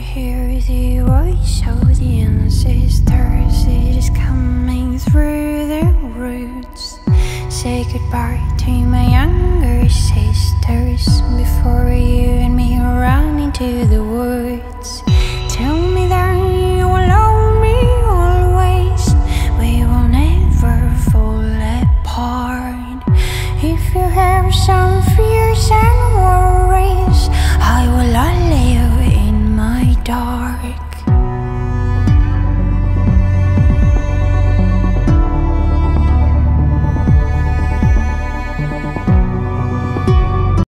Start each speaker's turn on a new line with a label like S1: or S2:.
S1: hear the voice of the ancestors. It is coming through the roots. Say goodbye to my younger sisters before you and me run into the woods.